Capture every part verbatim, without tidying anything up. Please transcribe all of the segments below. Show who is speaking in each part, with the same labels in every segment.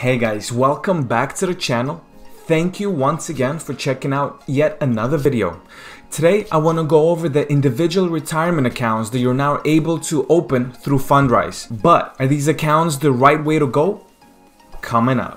Speaker 1: Hey guys, welcome back to the channel. Thank you once again for checking out yet another video. Today I want to go over the individual retirement accounts that you're now able to open through Fundrise. But are these accounts the right way to go? Coming up.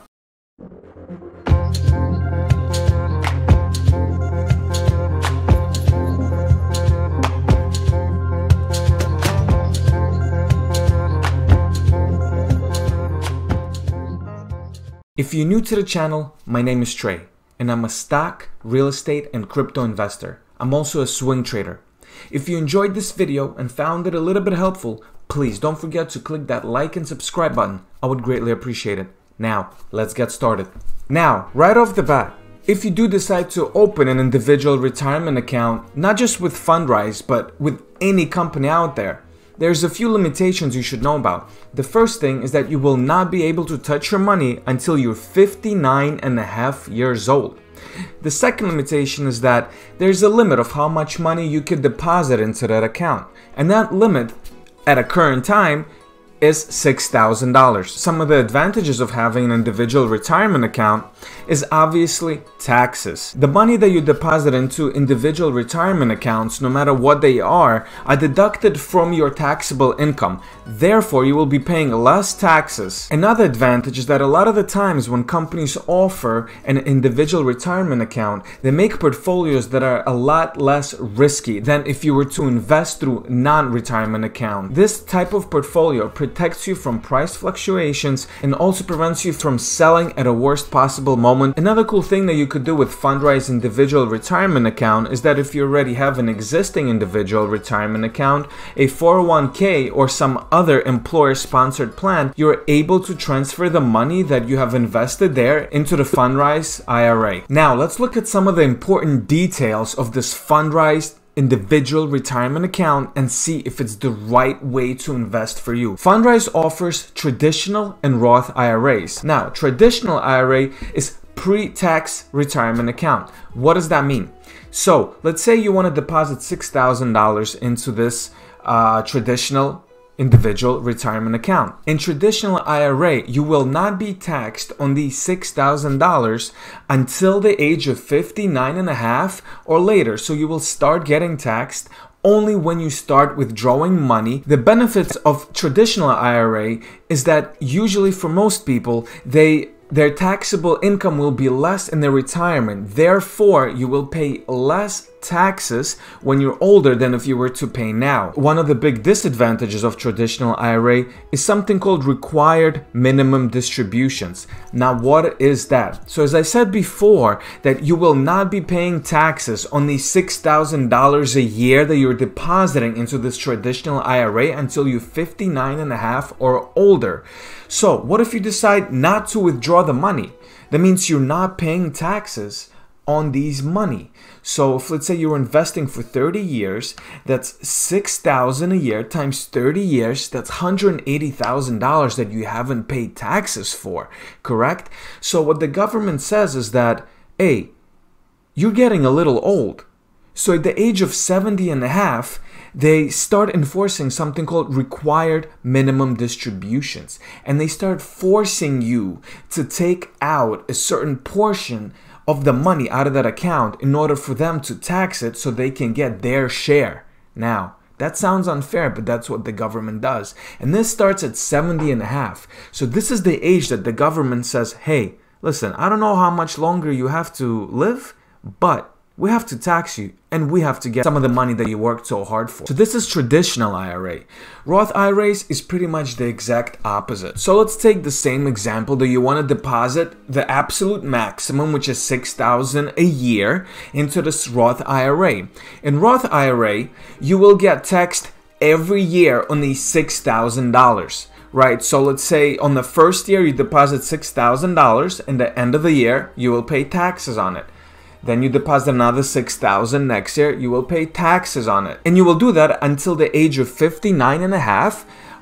Speaker 1: If you're new to the channel, my name is Trey, and I'm a stock, real estate, and crypto investor. I'm also a swing trader. If you enjoyed this video and found it a little bit helpful, please don't forget to click that like and subscribe button. I would greatly appreciate it. Now, let's get started. Now, right off the bat, if you do decide to open an individual retirement account, not just with Fundrise, but with any company out there, there's a few limitations you should know about. The first thing is that you will not be able to touch your money until you're fifty-nine and a half years old. The second limitation is that there's a limit of how much money you can deposit into that account. And that limit at a current time is six thousand dollars. Some of the advantages of having an individual retirement account is obviously taxes. The money that you deposit into individual retirement accounts, no matter what they are, are deducted from your taxable income. Therefore, you will be paying less taxes. Another advantage is that a lot of the times when companies offer an individual retirement account, they make portfolios that are a lot less risky than if you were to invest through non-retirement account. This type of portfolio protects you from price fluctuations and also prevents you from selling at a worst possible moment. Another cool thing that you could do with Fundrise individual retirement account is that if you already have an existing individual retirement account, a four oh one K or some other employer sponsored plan, you're able to transfer the money that you have invested there into the Fundrise I R A. Now let's look at some of the important details of this Fundrise individual retirement account and see if it's the right way to invest for you. Fundrise offers traditional and Roth I R As. Now, traditional I R A is pre-tax retirement account. What does that mean? So, let's say you want to deposit six thousand dollars into this uh, traditional individual retirement account. In traditional I R A, you will not be taxed on these six thousand dollars until the age of fifty-nine and a half or later. So you will start getting taxed only when you start withdrawing money. The benefits of traditional I R A is that usually for most people, they their taxable income will be less in their retirement. Therefore, you will pay less taxes when you're older than if you were to pay now. One of the big disadvantages of traditional I R A is something called required minimum distributions. Now, what is that? So as I said before, that you will not be paying taxes on the six thousand dollars a year that you're depositing into this traditional I R A until you're fifty-nine and a half or older. So what if you decide not to withdraw the money? That means you're not paying taxes on these money. So if let's say you're investing for thirty years, that's six thousand dollars a year times thirty years, that's one hundred eighty thousand dollars that you haven't paid taxes for, correct? So what the government says is that, hey, you're getting a little old. So at the age of seventy and a half, they start enforcing something called required minimum distributions. And they start forcing you to take out a certain portion of the money out of that account in order for them to tax it so they can get their share. Now, that sounds unfair, but that's what the government does. And this starts at seventy and a half. So this is the age that the government says, hey, listen, I don't know how much longer you have to live, but we have to tax you and we have to get some of the money that you worked so hard for. So this is traditional I R A. Roth I R As is pretty much the exact opposite. So let's take the same example that you want to deposit the absolute maximum, which is six thousand dollars a year, into this Roth I R A. In Roth I R A, you will get taxed every year on these six thousand dollars. Right, so let's say on the first year you deposit six thousand dollars, and at the end of the year you will pay taxes on it. Then you deposit another six thousand dollars next year, you will pay taxes on it. And you will do that until the age of fifty-nine and a half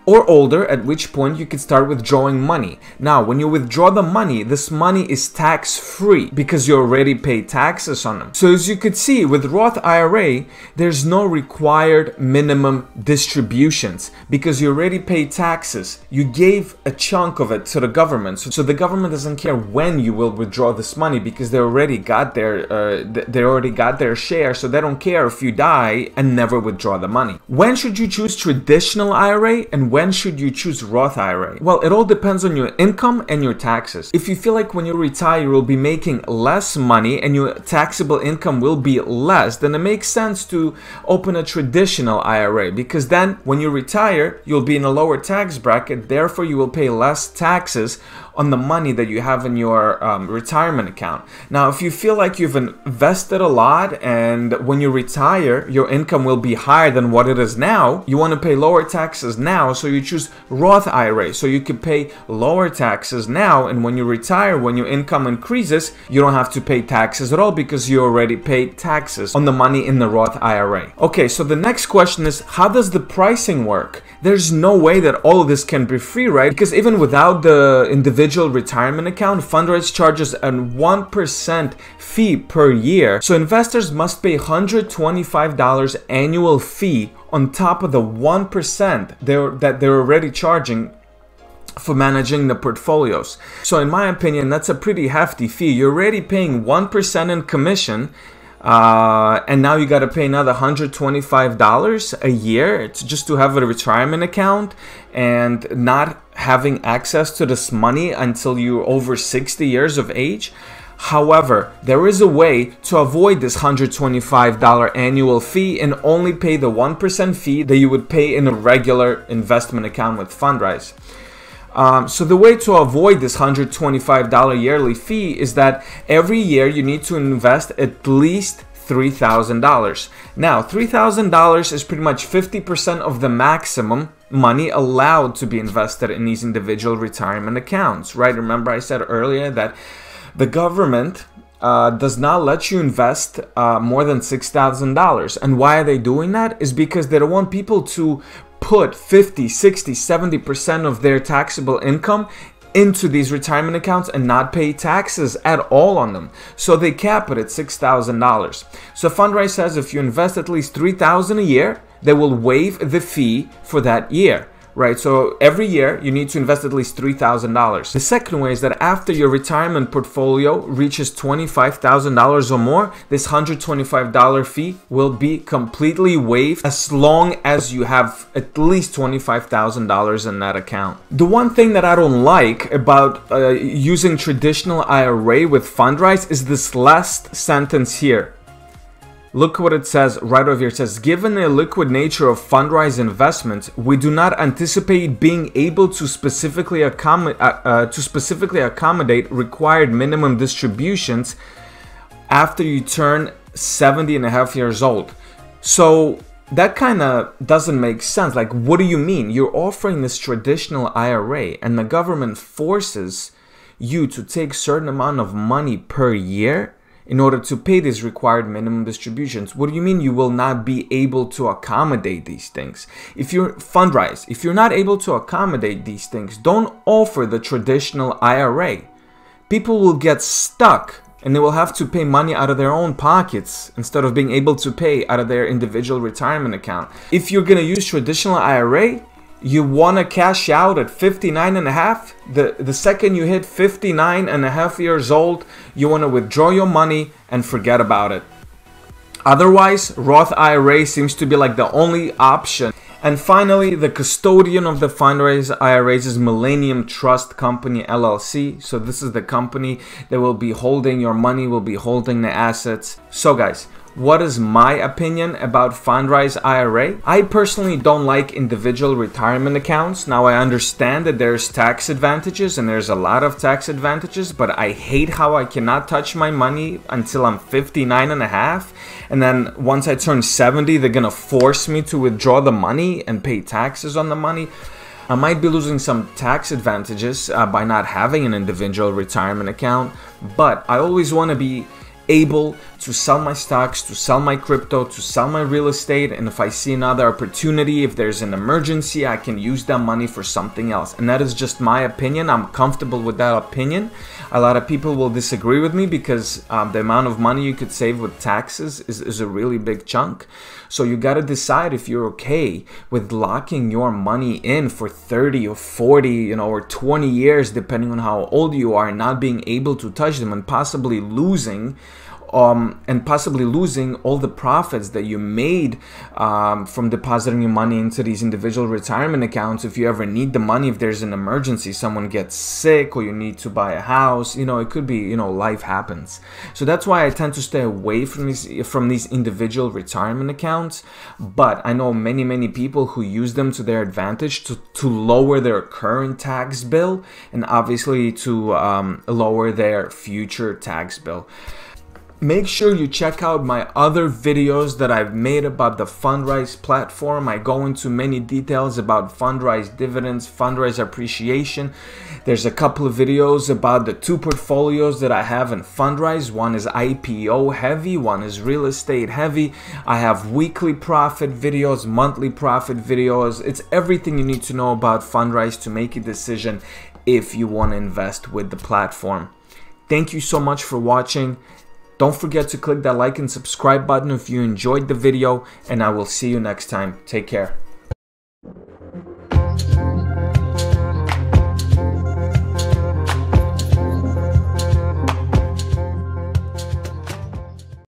Speaker 1: or older, at which point you could start withdrawing money. Now, when you withdraw the money, this money is tax-free because you already pay taxes on them. So as you could see, with Roth I R A, there's no required minimum distributions because you already pay taxes. You gave a chunk of it to the government. So, so the government doesn't care when you will withdraw this money because they already got their, uh, they already got their share, so they don't care if you die and never withdraw the money. When should you choose traditional I R A and when should you choose Roth I R A? Well, it all depends on your income and your taxes. If you feel like when you retire you will be making less money and your taxable income will be less, then it makes sense to open a traditional I R A because then when you retire you'll be in a lower tax bracket, therefore you will pay less taxes on the money that you have in your um, retirement account. Now, if you feel like you've invested a lot and when you retire, your income will be higher than what it is now, you want to pay lower taxes now, so you choose Roth I R A. So you can pay lower taxes now, and when you retire, when your income increases, you don't have to pay taxes at all because you already paid taxes on the money in the Roth I R A. Okay, so the next question is, how does the pricing work? There's no way that all of this can be free, right? Because even without the individual retirement account, Fundrise charges a one percent fee per year. So investors must pay one hundred twenty-five dollars annual fee on top of the one percent they're, that they're already charging for managing the portfolios. So in my opinion, that's a pretty hefty fee. You're already paying one percent in commission, Uh, and now you got to pay another one hundred twenty-five dollars a year. It's just to have a retirement account and not having access to this money until you're over sixty years of age. However, there is a way to avoid this one hundred twenty-five dollars annual fee and only pay the one percent fee that you would pay in a regular investment account with Fundrise. Um, so the way to avoid this one hundred twenty-five dollars yearly fee is that every year you need to invest at least three thousand dollars. Now, three thousand dollars is pretty much fifty percent of the maximum money allowed to be invested in these individual retirement accounts, right? Remember I said earlier that the government uh, does not let you invest uh, more than six thousand dollars. And why are they doing that? Is because they don't want people to put fifty, sixty, seventy percent of their taxable income into these retirement accounts and not pay taxes at all on them. So they cap it at six thousand dollars. So Fundrise says if you invest at least three thousand dollars a year, they will waive the fee for that year. Right, so every year you need to invest at least three thousand dollars. The second way is that after your retirement portfolio reaches twenty-five thousand dollars or more, this one hundred twenty-five dollars fee will be completely waived as long as you have at least twenty-five thousand dollars in that account. The one thing that I don't like about uh, using traditional I R A with Fundrise is this last sentence here. Look what it says right over here. It says, given the illiquid nature of Fundrise investments, we do not anticipate being able to specifically, accommodate, uh, uh, to specifically accommodate required minimum distributions after you turn seventy and a half years old. So that kind of doesn't make sense. Like, what do you mean? You're offering this traditional I R A and the government forces you to take a certain amount of money per year in order to pay these required minimum distributions. What do you mean you will not be able to accommodate these things? If you're Fundrise, if you're not able to accommodate these things, don't offer the traditional I R A. People will get stuck and they will have to pay money out of their own pockets instead of being able to pay out of their individual retirement account. If you're gonna use traditional I R A, you want to cash out at fifty-nine and a half. The, the second you hit fifty-nine and a half years old, you want to withdraw your money and forget about it. Otherwise, Roth I R A seems to be like the only option. And finally, the custodian of the Fundrise I R As is Millennium Trust Company L L C. So this is the company that will be holding your money, will be holding the assets. So guys, what is my opinion about Fundrise I R A? I personally don't like individual retirement accounts. Now I understand that there's tax advantages and there's a lot of tax advantages, but I hate how I cannot touch my money until I'm fifty-nine and a half. And then once I turn seventy, they're gonna force me to withdraw the money and pay taxes on the money. I might be losing some tax advantages uh, by not having an individual retirement account, but I always want to be able to sell my stocks, to sell my crypto, to sell my real estate, and if I see another opportunity, if there's an emergency, I can use that money for something else. And that is just my opinion. I'm comfortable with that opinion. A lot of people will disagree with me because um, the amount of money you could save with taxes is, is a really big chunk. So you got to decide if you're okay with locking your money in for thirty or forty, you know, or twenty years, depending on how old you are, and not being able to touch them, and possibly losing Um, and possibly losing all the profits that you made um, from depositing your money into these individual retirement accounts. If you ever need the money, if there's an emergency, someone gets sick, or you need to buy a house, you know, it could be, you know, life happens. So that's why I tend to stay away from these from these individual retirement accounts. But I know many, many people who use them to their advantage to, to lower their current tax bill, and obviously to um, lower their future tax bill. Make sure you check out my other videos that I've made about the Fundrise platform. I go into many details about Fundrise dividends, Fundrise appreciation. There's a couple of videos about the two portfolios that I have in Fundrise. One is I P O heavy, one is real estate heavy. I have weekly profit videos, monthly profit videos. It's everything you need to know about Fundrise to make a decision if you want to invest with the platform. Thank you so much for watching. Don't forget to click that like and subscribe button if you enjoyed the video, and I will see you next time. Take care.